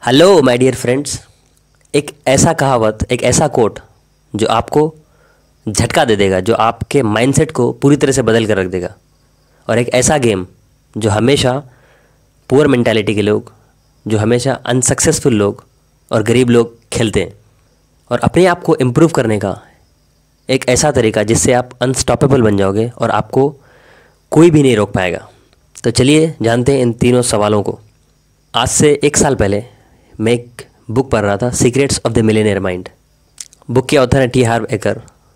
Hello my dear friends. एक ऐसा कहावत, एक ऐसा कोट जो आपको झटका दे देगा, जो आपके माइंडसेट को पूरी तरह से बदल कर रख देगा। और एक ऐसा गेम जो हमेशा पुअर मेंटालिटी के लोग, जो हमेशा अनसक्सेसफुल लोग और गरीब लोग खेलते हैं। और अपने आप को इम्प्रूव करने का एक ऐसा तरीका जिससे आप अनस्टॉपेबल बन जाओगे और आपको कोई भी नहीं रोक पाएगा। तो चलिए जानते हैं इन तीनों सवालों को। आज से 1 साल पहले मैं एक बुक पढ़ रहा था, secrets of the millionaire mind. Book के ऑथर है टी हार्व एकर।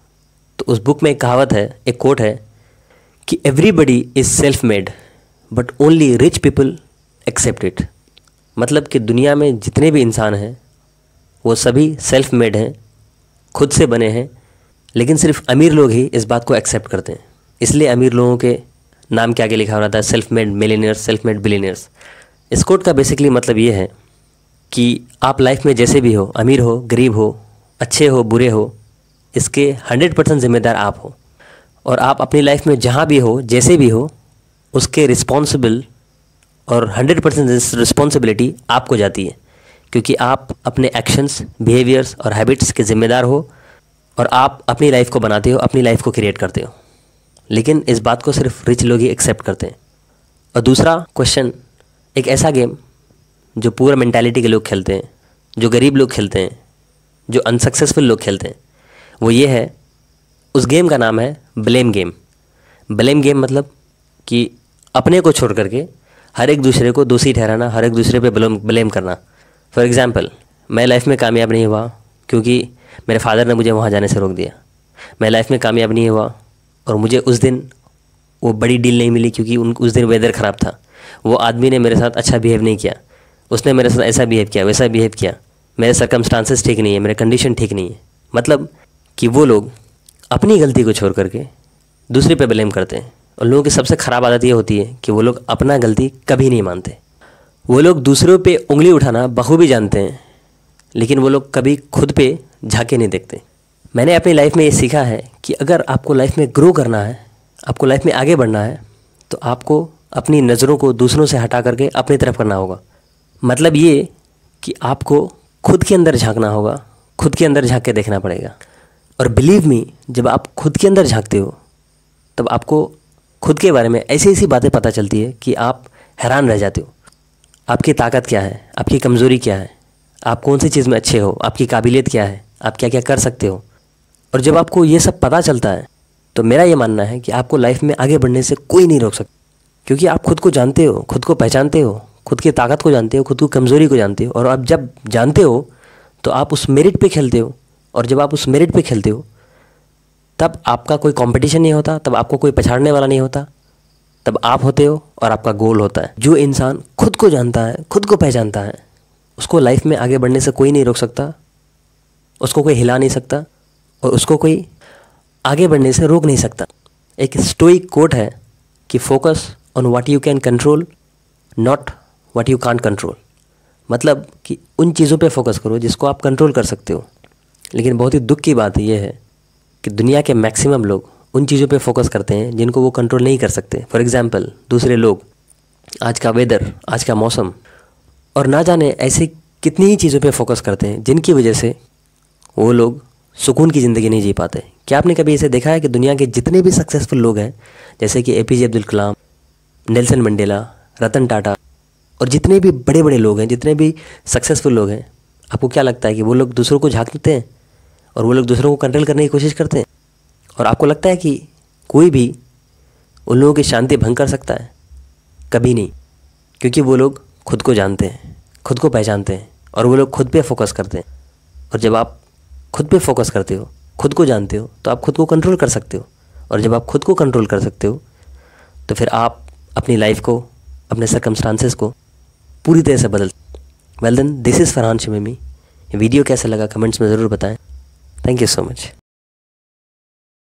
तो उस बुक में एक कहावत है, एक कोट है कि everybody is self made but only rich people accept it. मतलब कि दुनिया में जितने भी इंसान हैं वो सभी सेल्फ मेड हैं, खुद से बने हैं, लेकिन सिर्फ अमीर लोग ही इस बात को एक्सेप्ट करते हैं। इसलिए अमीर लोगों के नाम के आगे लिखा हो रहा था self made millionaires, self made billionaires. इस कोट का बेसिकली मतलब ये है कि आप लाइफ में जैसे भी हो, अमीर हो, गरीब हो, अच्छे हो, बुरे हो, इसके 100% जिम्मेदार आप हो। और आप अपनी लाइफ में जहाँ भी हो, जैसे भी हो, उसके रिस्पॉन्सिबल और 100% रिस्पॉन्सिबिलिटी आपको जाती है, क्योंकि आप अपने एक्शंस, बिहेवियर्स और हैबिट्स के ज़िम्मेदार हो और आप अपनी लाइफ को बनाते हो, अपनी लाइफ को क्रिएट करते हो। लेकिन इस बात को सिर्फ रिच लोग ही एक्सेप्ट करते हैं। और दूसरा क्वेश्चन, एक ऐसा गेम जो पुअर मेंटालिटी के लोग खेलते हैं, जो गरीब लोग खेलते हैं, जो अनसक्सेसफुल लोग खेलते हैं, वो ये है, उस गेम का नाम है ब्लेम गेम। ब्लेम गेम मतलब कि अपने को छोड़ करके हर एक दूसरे को दोषी ठहराना, हर एक दूसरे पे ब्लेम करना। फॉर एग्ज़ाम्पल, मैं लाइफ में कामयाब नहीं हुआ क्योंकि मेरे फादर ने मुझे वहाँ जाने से रोक दिया। मैं लाइफ में कामयाब नहीं हुआ और मुझे उस दिन वो बड़ी डील नहीं मिली क्योंकि उस दिन वेदर ख़राब था। वो आदमी ने मेरे साथ अच्छा बिहेव नहीं किया, उसने मेरे साथ ऐसा बिहेव किया, वैसा बिहेव किया, मेरे सर्कमस्टांसेस ठीक नहीं है, मेरे कंडीशन ठीक नहीं है। मतलब कि वो लोग अपनी गलती को छोड़ करके दूसरे पे ब्लेम करते हैं। और लोगों की सबसे ख़राब आदत ये होती है कि वो लोग अपना गलती कभी नहीं मानते। वो लोग दूसरों पे उंगली उठाना बखूबी जानते हैं, लेकिन वो लोग कभी खुद पे झांके नहीं देखते। मैंने अपनी लाइफ में ये सीखा है कि अगर आपको लाइफ में ग्रो करना है, आपको लाइफ में आगे बढ़ना है, तो आपको अपनी नज़रों को दूसरों से हटा करके अपनी तरफ करना होगा। मतलब ये कि आपको खुद के अंदर झांकना होगा, खुद के अंदर झांक के देखना पड़ेगा। और बिलीव मी, जब आप खुद के अंदर झांकते हो तब आपको खुद के बारे में ऐसी ऐसी बातें पता चलती है कि आप हैरान रह जाते हो। आपकी ताकत क्या है, आपकी कमज़ोरी क्या है, आप कौन सी चीज़ में अच्छे हो, आपकी काबिलियत क्या है, आप क्या क्या कर सकते हो। और जब आपको ये सब पता चलता है तो मेरा ये मानना है कि आपको लाइफ में आगे बढ़ने से कोई नहीं रोक सकता, क्योंकि आप खुद को जानते हो, खुद को पहचानते हो, खुद की ताकत को जानते हो, खुद की कमज़ोरी को जानते हो। और आप जब जानते हो तो आप उस मेरिट पे खेलते हो। और जब आप उस मेरिट पे खेलते हो तब आपका कोई कंपटीशन नहीं होता, तब आपको कोई पछाड़ने वाला नहीं होता, तब आप होते हो और आपका गोल होता है। जो इंसान खुद को जानता है, खुद को पहचानता है, उसको लाइफ में आगे बढ़ने से कोई नहीं रोक सकता, उसको कोई हिला नहीं सकता और उसको कोई आगे बढ़ने से रोक नहीं सकता। एक स्टोइक कोट है कि focus on what you can control, not what you can't control. मतलब कि उन चीज़ों पे फोकस करो जिसको आप कंट्रोल कर सकते हो। लेकिन बहुत ही दुख की बात यह है कि दुनिया के मैक्सिमम लोग उन चीज़ों पे फोकस करते हैं जिनको वो कंट्रोल नहीं कर सकते। फॉर एग्ज़ाम्पल, दूसरे लोग, आज का वेदर, आज का मौसम, और ना जाने ऐसे कितनी ही चीज़ों पे फोकस करते हैं जिनकी वजह से वो लोग सुकून की ज़िंदगी नहीं जी पाते। क्या आपने कभी ऐसे देखा है कि दुनिया के जितने भी सक्सेसफुल लोग हैं, जैसे कि APJ Abdul Kalam, Nelson Mandela, Ratan Tata और जितने भी बड़े बड़े लोग हैं, जितने भी सक्सेसफुल लोग हैं, आपको क्या लगता है कि वो लोग दूसरों को झांकते हैं और वो लोग दूसरों को कंट्रोल करने की कोशिश करते हैं? और आपको लगता है कि कोई भी उन लोगों की शांति भंग कर सकता है? कभी नहीं, क्योंकि वो लोग खुद को जानते हैं, खुद को पहचानते हैं और वो लोग खुद पे फोकस करते हैं। और जब आप खुद पे फोकस करते हो, खुद को जानते हो, तो आप खुद को कंट्रोल कर सकते हो। और जब आप खुद को कंट्रोल कर सकते हो तो फिर आप अपनी लाइफ को, अपने सर्कमस्टांसेस को पूरी तरह से बदल। Well then, this is Farhan Shamimi. Video कैसा लगा कमेंट्स में ज़रूर बताएं। Thank you so much.